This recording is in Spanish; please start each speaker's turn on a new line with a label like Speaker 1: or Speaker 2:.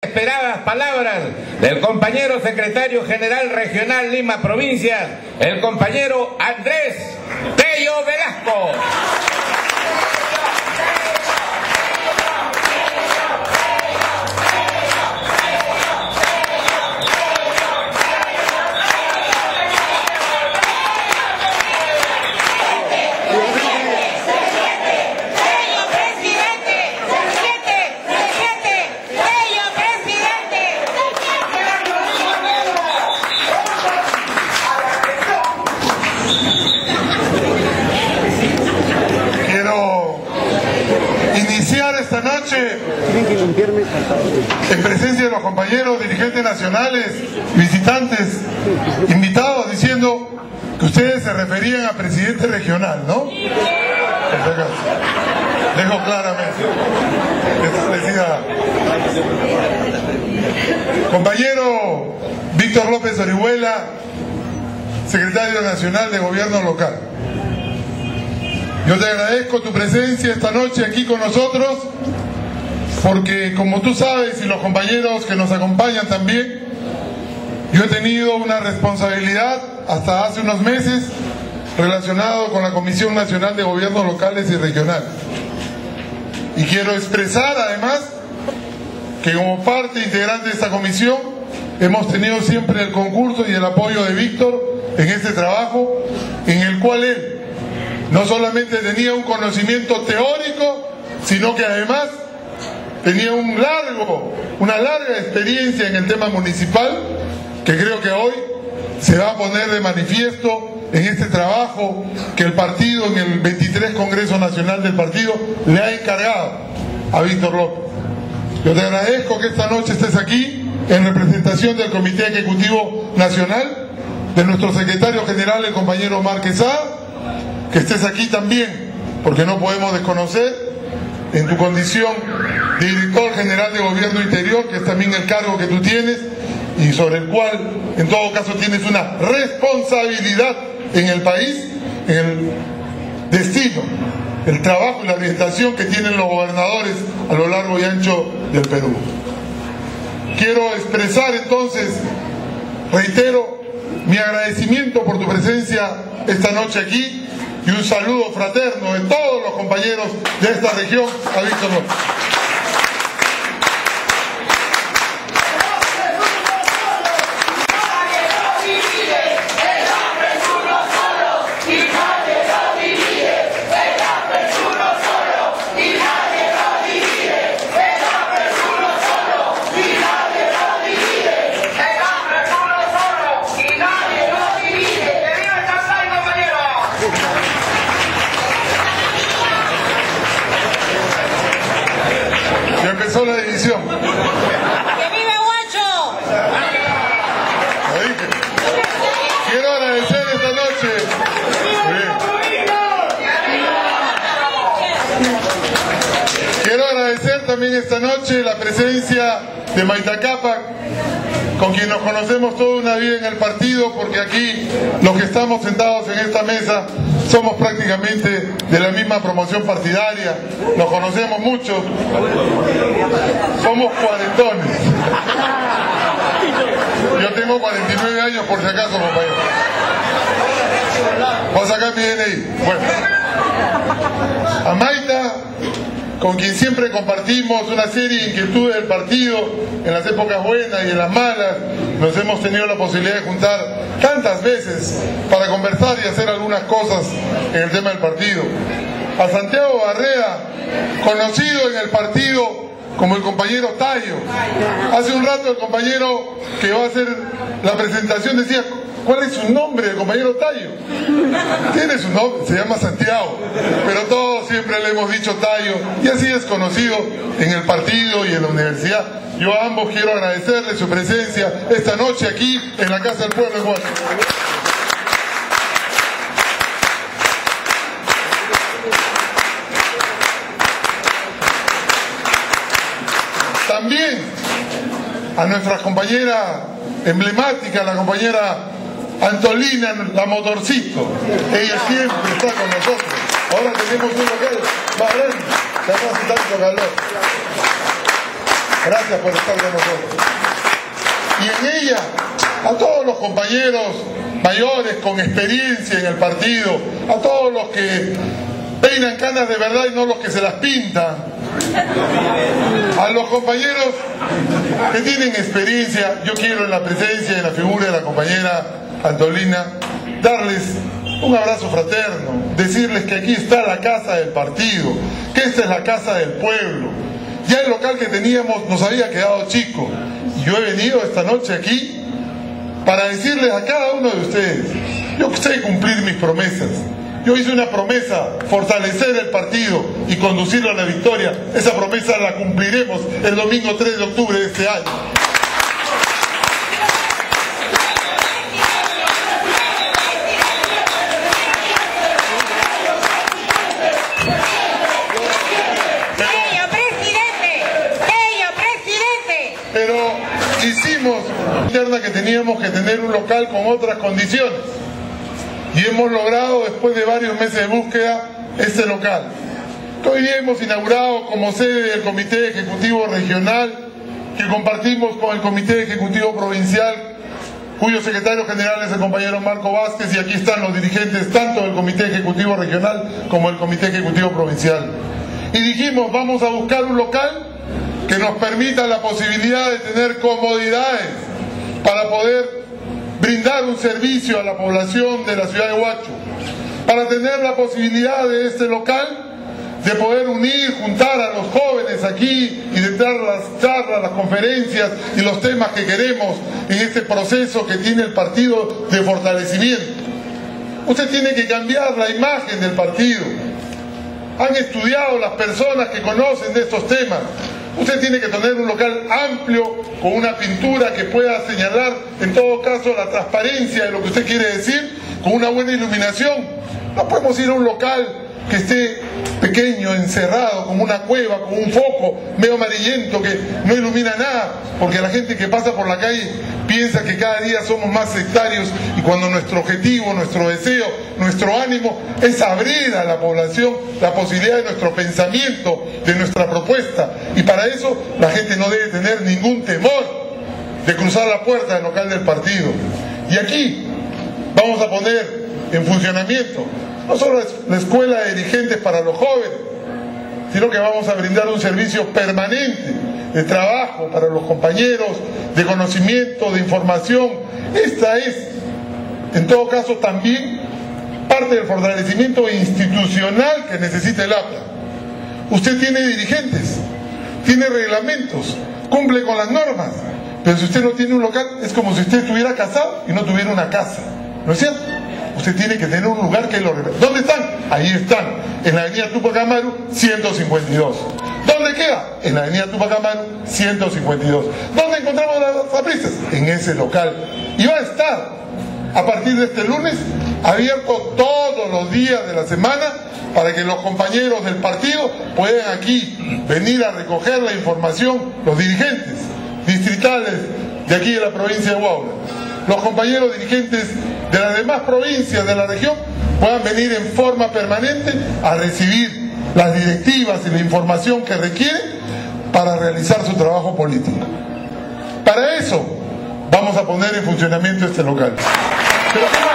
Speaker 1: Esperadas palabras del compañero secretario general regional Lima Provincia, el compañero Andrés Tello Velasco.
Speaker 2: Esta noche, en presencia de los compañeros dirigentes nacionales, visitantes, invitados, diciendo que ustedes se referían a presidente regional, ¿no? Dejo claramente. Decía, compañero Víctor López Orihuela, secretario nacional de Gobierno Local. Yo te agradezco tu presencia esta noche aquí con nosotros, porque como tú sabes y los compañeros que nos acompañan también, yo he tenido una responsabilidad hasta hace unos meses relacionado con la Comisión Nacional de Gobiernos Locales y Regionales. Y quiero expresar además que como parte integrante de esta comisión hemos tenido siempre el concurso y el apoyo de Víctor en este trabajo, en el cual él no solamente tenía un conocimiento teórico, sino que además tenía una larga experiencia en el tema municipal, que creo que hoy se va a poner de manifiesto en este trabajo que el partido, en el 23 Congreso Nacional del partido, le ha encargado a Víctor López. Yo te agradezco que esta noche estés aquí en representación del Comité Ejecutivo Nacional, de nuestro secretario general, el compañero Omar Quesada, que estés aquí también, porque no podemos desconocer en tu condición de director general de Gobierno Interior, que es también el cargo que tú tienes y sobre el cual en todo caso tienes una responsabilidad en el país, en el destino, el trabajo y la orientación que tienen los gobernadores a lo largo y ancho del Perú. Quiero expresar entonces, reitero, mi agradecimiento por tu presencia esta noche aquí, y un saludo fraterno de todos los compañeros de esta región a Víctor López. La división.
Speaker 3: ¡Que vive Guacho!
Speaker 2: Lo dije. Quiero agradecer esta noche. Quiero agradecer también esta noche la presencia de Maita Cápac, con quien nos conocemos toda una vida en el partido, porque aquí los que estamos sentados en esta mesa somos prácticamente de la misma promoción partidaria, nos conocemos mucho, somos cuarentones. Yo tengo 49 años por si acaso, compañero. Voy a sacar mi DNI. Bueno, a Maita, con quien siempre compartimos una serie de inquietudes del partido, en las épocas buenas y en las malas, nos hemos tenido la posibilidad de juntar tantas veces para conversar y hacer algunas cosas en el tema del partido. A Santiago Barrea, conocido en el partido como el compañero Tallo. Hace un rato el compañero que va a hacer la presentación decía, ¿cuál es su nombre, el compañero Tallo? Tiene su nombre, se llama Santiago, pero todos siempre le hemos dicho Tallo, y así es conocido en el partido y en la universidad. Yo a ambos quiero agradecerles su presencia esta noche aquí en la Casa del Pueblo en Washington. También a nuestra compañera emblemática, la compañera Antolina, la Motorcito. Ella siempre está con nosotros. Ahora tenemos un local más grande, que no hace tanto calor. Gracias por estar con nosotros. Y en ella, a todos los compañeros mayores con experiencia en el partido, a todos los que peinan canas de verdad y no los que se las pintan, a los compañeros que tienen experiencia, yo quiero en la presencia y en la figura de la compañera Antolina darles un abrazo fraterno, decirles que aquí está la casa del partido, que esta es la casa del pueblo. Ya el local que teníamos nos había quedado chico y yo he venido esta noche aquí para decirles a cada uno de ustedes, yo sé cumplir mis promesas. Yo hice una promesa, fortalecer el partido y conducirlo a la victoria. Esa promesa la cumpliremos el domingo 3 de octubre de este año. Pero hicimos interna que teníamos que tener un local con otras condiciones. Y hemos logrado, después de varios meses de búsqueda, este local, que hoy día hemos inaugurado como sede del Comité Ejecutivo Regional, que compartimos con el Comité Ejecutivo Provincial, cuyo secretario general es el compañero Marco Vázquez, y aquí están los dirigentes tanto del Comité Ejecutivo Regional como del Comité Ejecutivo Provincial. Y dijimos, vamos a buscar un local que nos permita la posibilidad de tener comodidades para poder brindar un servicio a la población de la ciudad de Huacho, para tener la posibilidad de este local de poder unir, juntar a los jóvenes aquí y de dar las charlas, las conferencias y los temas que queremos en este proceso que tiene el partido de fortalecimiento. Usted tiene que cambiar la imagen del partido. Han estudiado las personas que conocen de estos temas. Usted tiene que tener un local amplio, con una pintura que pueda señalar, en todo caso, la transparencia de lo que usted quiere decir, con una buena iluminación. No podemos ir a un local que esté pequeño, encerrado, como una cueva, con un foco medio amarillento que no ilumina nada, porque la gente que pasa por la calle piensa que cada día somos más sectarios, y cuando nuestro objetivo, nuestro deseo, nuestro ánimo es abrir a la población la posibilidad de nuestro pensamiento, de nuestra propuesta, y para eso la gente no debe tener ningún temor de cruzar la puerta del local del partido. Y aquí vamos a poner en funcionamiento no solo la escuela de dirigentes para los jóvenes, sino que vamos a brindar un servicio permanente de trabajo para los compañeros, de conocimiento, de información. Esta es, en todo caso, también parte del fortalecimiento institucional que necesita el APLA. Usted tiene dirigentes, tiene reglamentos, cumple con las normas, pero si usted no tiene un local, es como si usted estuviera casado y no tuviera una casa, ¿no es cierto? Usted tiene que tener un lugar que lo represente. ¿Dónde están? Ahí están, en la avenida Tupac Amaru 152. ¿Dónde queda? En la avenida Tupac Amaru 152. ¿Dónde encontramos las zapristas? En ese local. Y va a estar, a partir de este lunes, abierto todos los días de la semana para que los compañeros del partido puedan aquí venir a recoger la información, los dirigentes distritales de aquí de la provincia de Huaura. Los compañeros dirigentes de las demás provincias de la región puedan venir en forma permanente a recibir las directivas y la información que requieren para realizar su trabajo político. Para eso vamos a poner en funcionamiento este local. Pero